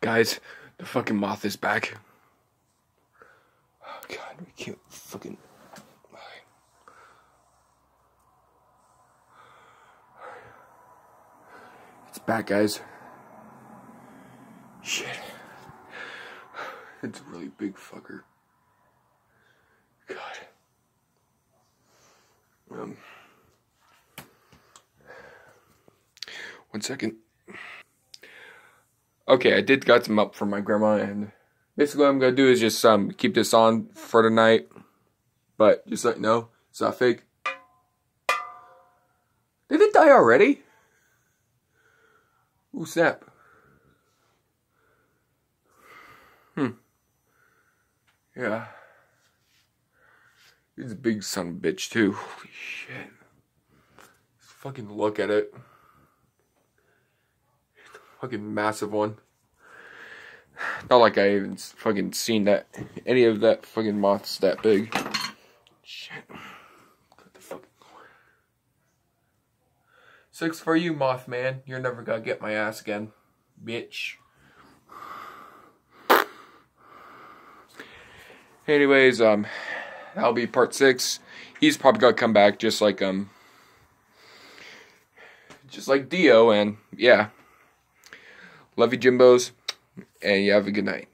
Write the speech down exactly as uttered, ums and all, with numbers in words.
Guys, the fucking moth is back. Oh god, we can't fucking... It's back, guys. Shit. It's a really big fucker. God. Um... One second. Okay, I did got some up for my grandma, and basically what I'm gonna do is just um keep this on for the night. But just let you know, it's not fake. Did it die already? Ooh, snap. Hmm. Yeah. He's a big son of a bitch too. Holy shit. Just fucking look at it. Fucking massive one. Not like I even fucking seen that any of that fucking moths that big. Shit. What the fuck? Six for you, Mothman. You're never gonna get my ass again, bitch. Anyways, um, that'll be part six. He's probably gonna come back just like um, just like Dio, and yeah. Love you, Jimbos, and you have a good night.